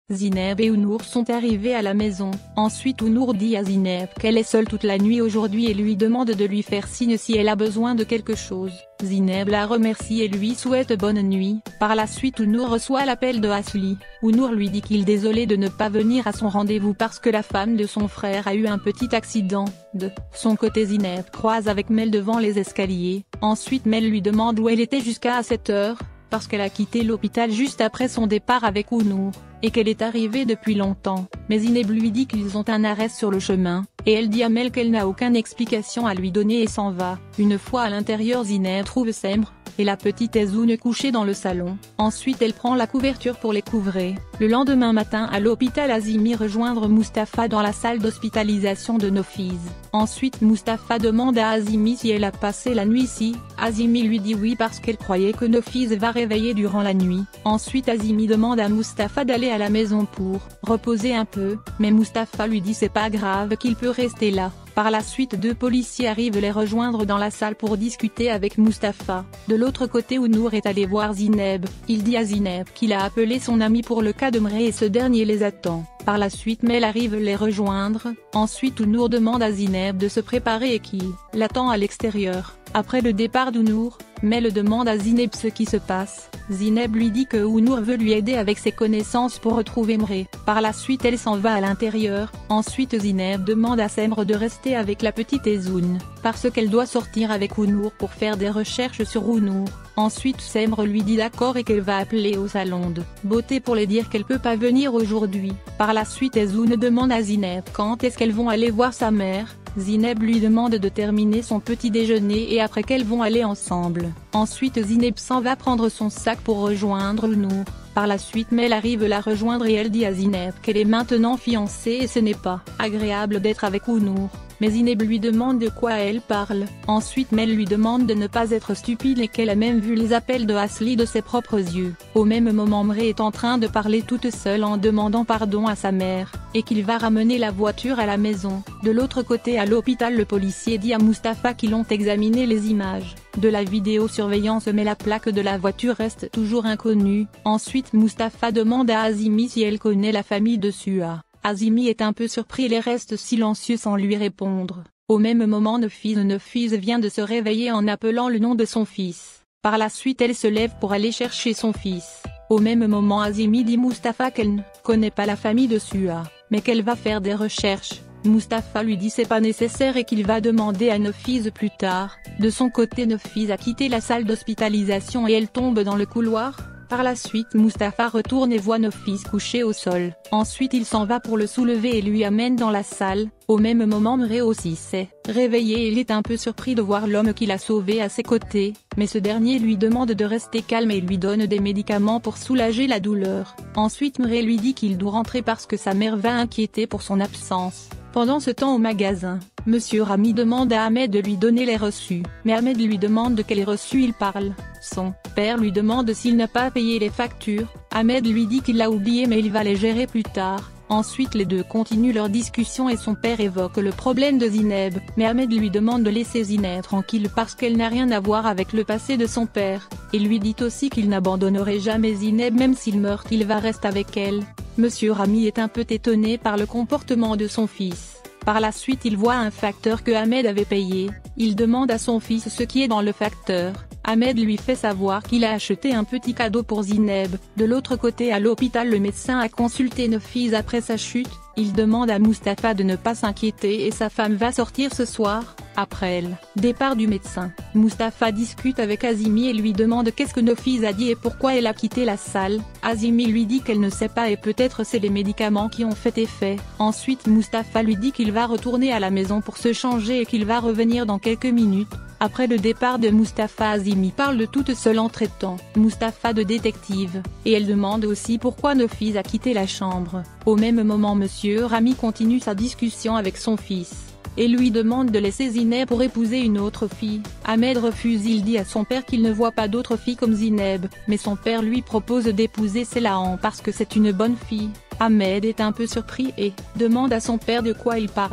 Zineb et Ounour sont arrivés à la maison. Ensuite Ounour dit à Zineb qu'elle est seule toute la nuit aujourd'hui et lui demande de lui faire signe si elle a besoin de quelque chose. Zineb la remercie et lui souhaite bonne nuit. Par la suite Ounour reçoit l'appel de Asli. Ounour lui dit qu'il est désolé de ne pas venir à son rendez-vous parce que la femme de son frère a eu un petit accident. De son côté Zineb croise avec Mel devant les escaliers. Ensuite Mel lui demande où elle était jusqu'à cette heure, parce qu'elle a quitté l'hôpital juste après son départ avec Ounour, et qu'elle est arrivée depuis longtemps. Mais Zineb lui dit qu'ils ont un arrêt sur le chemin, et elle dit à Mel qu'elle n'a aucune explication à lui donner et s'en va. Une fois à l'intérieur Zineb trouve Semr et la petite Ezoun couchée dans le salon. Ensuite elle prend la couverture pour les couvrir. Le lendemain matin à l'hôpital Azimi rejoindre Mustapha dans la salle d'hospitalisation de Nofis. Ensuite Mustapha demande à Azimi si elle a passé la nuit ici. Azimi lui dit oui parce qu'elle croyait que Nofis va réveiller durant la nuit. Ensuite Azimi demande à Mustapha d'aller à la maison pour reposer un peu, mais Mustapha lui dit c'est pas grave qu'il peut rester là. Par la suite deux policiers arrivent les rejoindre dans la salle pour discuter avec Mustapha. De l'autre côté Ounour est allé voir Zineb. Il dit à Zineb qu'il a appelé son ami pour le cas de Mré et ce dernier les attend. Par la suite Mel arrive les rejoindre. Ensuite Ounour demande à Zineb de se préparer et qu'il l'attend à l'extérieur. Après le départ d'Ounour, Mel demande à Zineb ce qui se passe. Zineb lui dit que Ounour veut lui aider avec ses connaissances pour retrouver Mré. Par la suite elle s'en va à l'intérieur. Ensuite Zineb demande à Semr de rester avec la petite Ezoun, parce qu'elle doit sortir avec Ounour pour faire des recherches sur Ounour. Ensuite Semr lui dit d'accord et qu'elle va appeler au salon de beauté pour lui dire qu'elle peut pas venir aujourd'hui. Par la suite Ezoun demande à Zineb quand est-ce qu'elles vont aller voir sa mère. Zineb lui demande de terminer son petit déjeuner et après qu'elles vont aller ensemble. Ensuite Zineb s'en va prendre son sac pour rejoindre Ounour. Par la suite Mel arrive la rejoindre et elle dit à Zineb qu'elle est maintenant fiancée et ce n'est pas agréable d'être avec Ounour. Mais Zineb lui demande de quoi elle parle. Ensuite Mel lui demande de ne pas être stupide et qu'elle a même vu les appels de Asli de ses propres yeux. Au même moment Mré est en train de parler toute seule en demandant pardon à sa mère, et qu'il va ramener la voiture à la maison. De l'autre côté à l'hôpital le policier dit à Mustapha qu'ils ont examiné les images de la vidéosurveillance mais la plaque de la voiture reste toujours inconnue. Ensuite Mustapha demande à Azimi si elle connaît la famille de Sua. Azimi est un peu surpris et reste silencieux sans lui répondre. Au même moment Nofis vient de se réveiller en appelant le nom de son fils. Par la suite elle se lève pour aller chercher son fils. Au même moment Azimi dit Mustapha qu'elle ne connaît pas la famille de Sua, mais qu'elle va faire des recherches. Mustapha lui dit c'est pas nécessaire et qu'il va demander à Nofis plus tard. De son côté Nofis a quitté la salle d'hospitalisation et elle tombe dans le couloir. Par la suite Mustapha retourne et voit Nofis couché au sol. Ensuite il s'en va pour le soulever et lui amène dans la salle. Au même moment Mré aussi s'est réveillé et il est un peu surpris de voir l'homme qu'il a sauvé à ses côtés, mais ce dernier lui demande de rester calme et lui donne des médicaments pour soulager la douleur. Ensuite Mré lui dit qu'il doit rentrer parce que sa mère va inquiéter pour son absence. Pendant ce temps au magasin, Monsieur Rami demande à Ahmed de lui donner les reçus, mais Ahmed lui demande de quels reçus il parle. Son père lui demande s'il n'a pas payé les factures. Ahmed lui dit qu'il l'a oublié mais il va les gérer plus tard. Ensuite les deux continuent leur discussion et son père évoque le problème de Zineb, mais Ahmed lui demande de laisser Zineb tranquille parce qu'elle n'a rien à voir avec le passé de son père. Il lui dit aussi qu'il n'abandonnerait jamais Zineb même s'il meurt il va rester avec elle. Monsieur Rami est un peu étonné par le comportement de son fils. Par la suite il voit un facteur que Ahmed avait payé. Il demande à son fils ce qui est dans le facteur. Ahmed lui fait savoir qu'il a acheté un petit cadeau pour Zineb. De l'autre côté à l'hôpital le médecin a consulté Nofis après sa chute. Il demande à Mustapha de ne pas s'inquiéter et sa femme va sortir ce soir. Après elle, départ du médecin, Mustapha discute avec Azimi et lui demande qu'est-ce que Nofis a dit et pourquoi elle a quitté la salle. Azimi lui dit qu'elle ne sait pas et peut-être c'est les médicaments qui ont fait effet. Ensuite Mustapha lui dit qu'il va retourner à la maison pour se changer et qu'il va revenir dans quelques minutes. Après le départ de Mustapha Azimi parle de toute seule en traitant Mustapha de détective, et elle demande aussi pourquoi Nofis a quitté la chambre. Au même moment Monsieur Rami continue sa discussion avec son fils, et lui demande de laisser Zineb pour épouser une autre fille. Ahmed refuse il dit à son père qu'il ne voit pas d'autre fille comme Zineb, mais son père lui propose d'épouser Selahan parce que c'est une bonne fille. Ahmed est un peu surpris et demande à son père de quoi il parle.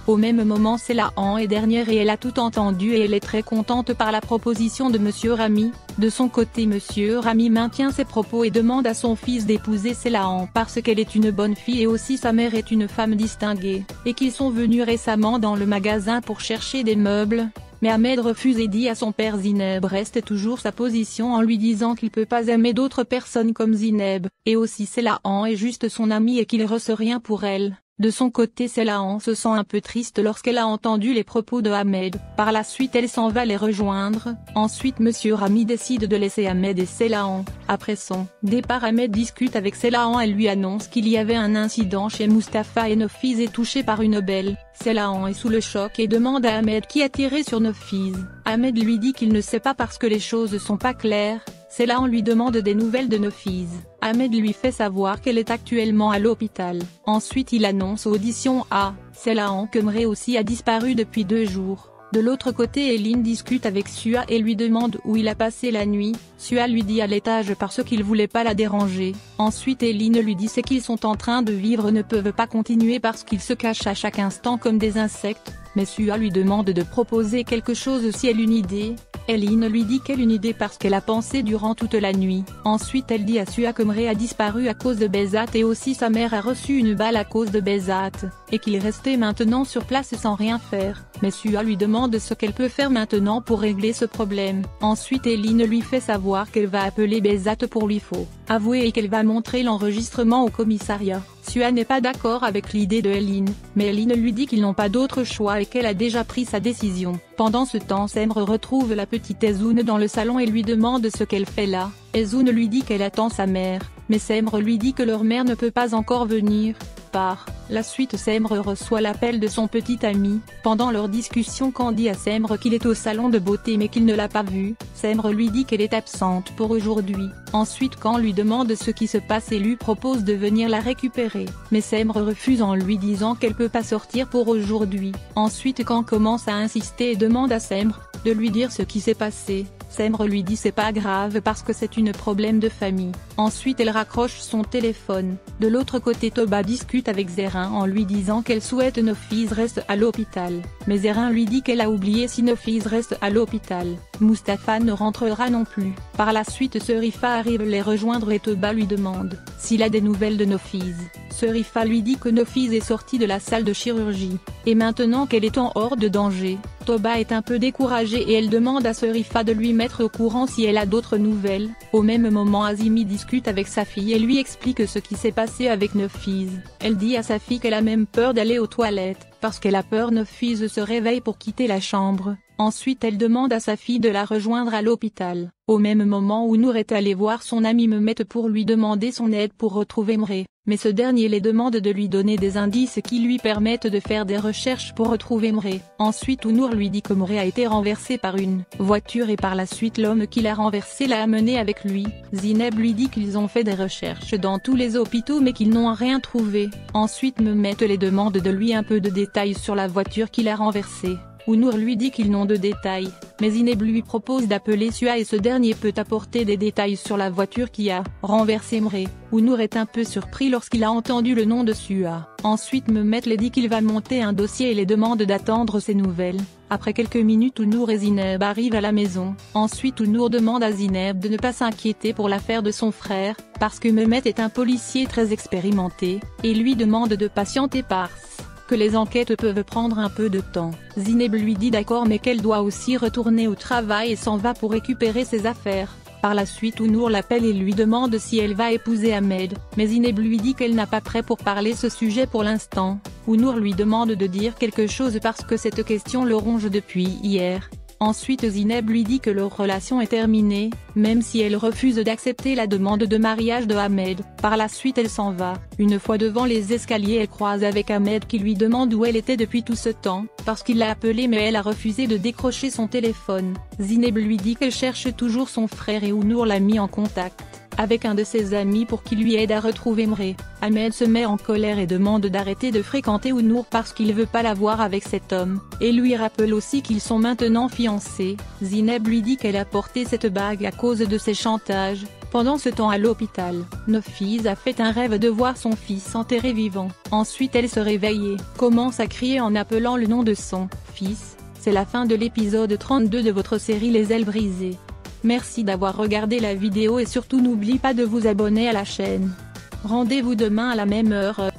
Au même moment Selahan est dernière et elle a tout entendu et elle est très contente par la proposition de Monsieur Rami. De son côté Monsieur Rami maintient ses propos et demande à son fils d'épouser Selahan parce qu'elle est une bonne fille et aussi sa mère est une femme distinguée, et qu'ils sont venus récemment dans le magasin pour chercher des meubles. Mais Ahmed refuse et dit à son père Zineb reste toujours sa position en lui disant qu'il peut pas aimer d'autres personnes comme Zineb, et aussi Selahan est juste son amie et qu'il reste rien pour elle. De son côté Selahan se sent un peu triste lorsqu'elle a entendu les propos de Ahmed, par la suite elle s'en va les rejoindre. Ensuite Monsieur Rami décide de laisser Ahmed et Selahan. Après son départ Ahmed discute avec Selahan et lui annonce qu'il y avait un incident chez Mustapha et Nofis est touché par une belle. Selahan est sous le choc et demande à Ahmed qui a tiré sur Nofis. Ahmed lui dit qu'il ne sait pas parce que les choses sont pas claires. Selahan lui demande des nouvelles de Nofis. Ahmed lui fait savoir qu'elle est actuellement à l'hôpital. Ensuite il annonce audition à Selahan que Mré aussi a disparu depuis 2 jours. De l'autre côté Eline discute avec Sua et lui demande où il a passé la nuit. Sua lui dit à l'étage parce qu'il voulait pas la déranger. Ensuite Eline lui dit c'est qu'ils sont en train de vivre ne peuvent pas continuer parce qu'ils se cachent à chaque instant comme des insectes. Mais Sua lui demande de proposer quelque chose si elle a une idée. Eline lui dit qu'elle a une idée parce qu'elle a pensé durant toute la nuit. Ensuite elle dit à Sua que Mré a disparu à cause de Bezat et aussi sa mère a reçu une balle à cause de Bezat, et qu'il restait maintenant sur place sans rien faire. Mais Sua lui demande ce qu'elle peut faire maintenant pour régler ce problème. Ensuite Eline lui fait savoir qu'elle va appeler Bezat pour lui faut avouer et qu'elle va montrer l'enregistrement au commissariat. Sua n'est pas d'accord avec l'idée de Eline, mais Eline lui dit qu'ils n'ont pas d'autre choix et qu'elle a déjà pris sa décision. Pendant ce temps Semre retrouve la petite Ezoun dans le salon et lui demande ce qu'elle fait là. Ezoun lui dit qu'elle attend sa mère, mais Semre lui dit que leur mère ne peut pas encore venir. Par la suite Semre reçoit l'appel de son petit ami. Pendant leur discussion Can dit à Semre qu'il est au salon de beauté mais qu'il ne l'a pas vue. Semre lui dit qu'elle est absente pour aujourd'hui. Ensuite Can lui demande ce qui se passe et lui propose de venir la récupérer. Mais Semre refuse en lui disant qu'elle peut pas sortir pour aujourd'hui. Ensuite Can commence à insister et demande à Semre de lui dire ce qui s'est passé. Semre lui dit c'est pas grave parce que c'est un problème de famille. Ensuite elle raccroche son téléphone. De l'autre côté Toba discute avec Zérin en lui disant qu'elle souhaite Nofis reste à l'hôpital. Mais Zérin lui dit qu'elle a oublié si Nofis reste à l'hôpital. Mustapha ne rentrera non plus. Par la suite Serifa arrive les rejoindre et Toba lui demande s'il a des nouvelles de Nofis. Serifa lui dit que Nofis est sortie de la salle de chirurgie, et maintenant qu'elle est en hors de danger. Toba est un peu découragée et elle demande à Serifa de lui mettre au courant si elle a d'autres nouvelles. Au même moment Azimi discute avec sa fille et lui explique ce qui s'est passé avec Nofis. Elle dit à sa fille qu'elle a même peur d'aller aux toilettes, parce qu'elle a peur Nofis se réveille pour quitter la chambre. Ensuite elle demande à sa fille de la rejoindre à l'hôpital. Au même moment où Nour est allé voir son ami Mehmet pour lui demander son aide pour retrouver Mré, mais ce dernier les demande de lui donner des indices qui lui permettent de faire des recherches pour retrouver Mré. Ensuite Nour lui dit que Mré a été renversé par une voiture et par la suite l'homme qui l'a renversé l'a amené avec lui. Zineb lui dit qu'ils ont fait des recherches dans tous les hôpitaux mais qu'ils n'ont rien trouvé. Ensuite Mehmet les demande de lui un peu de détails sur la voiture qui l'a renversé. Nour lui dit qu'ils n'ont de détails, mais Zineb lui propose d'appeler Sua et ce dernier peut apporter des détails sur la voiture qui a renversé Mré. Nour est un peu surpris lorsqu'il a entendu le nom de Sua. Ensuite Mehmet les dit qu'il va monter un dossier et les demande d'attendre ses nouvelles. Après quelques minutes Nour et Zineb arrivent à la maison. Ensuite Nour demande à Zineb de ne pas s'inquiéter pour l'affaire de son frère, parce que Mehmet est un policier très expérimenté, et lui demande de patienter parce que les enquêtes peuvent prendre un peu de temps. Zineb lui dit d'accord mais qu'elle doit aussi retourner au travail et s'en va pour récupérer ses affaires. Par la suite Nour l'appelle et lui demande si elle va épouser Ahmed, mais Zineb lui dit qu'elle n'a pas prêt pour parler ce sujet pour l'instant. Nour lui demande de dire quelque chose parce que cette question le ronge depuis hier. Ensuite Zineb lui dit que leur relation est terminée, même si elle refuse d'accepter la demande de mariage de Ahmed. Par la suite elle s'en va. Une fois devant les escaliers elle croise avec Ahmed qui lui demande où elle était depuis tout ce temps, parce qu'il l'a appelée mais elle a refusé de décrocher son téléphone. Zineb lui dit qu'elle cherche toujours son frère et Nour l'a mis en contact avec un de ses amis pour qu'il lui aide à retrouver Mré. Ahmed se met en colère et demande d'arrêter de fréquenter Nour parce qu'il veut pas la voir avec cet homme, et lui rappelle aussi qu'ils sont maintenant fiancés. Zineb lui dit qu'elle a porté cette bague à cause de ses chantages, Pendant ce temps à l'hôpital, Nofise a fait un rêve de voir son fils enterré vivant. Ensuite elle se réveille et commence à crier en appelant le nom de son fils. C'est la fin de l'épisode 32 de votre série Les Ailes Brisées. Merci d'avoir regardé la vidéo et surtout n'oubliez pas de vous abonner à la chaîne. Rendez-vous demain à la même heure.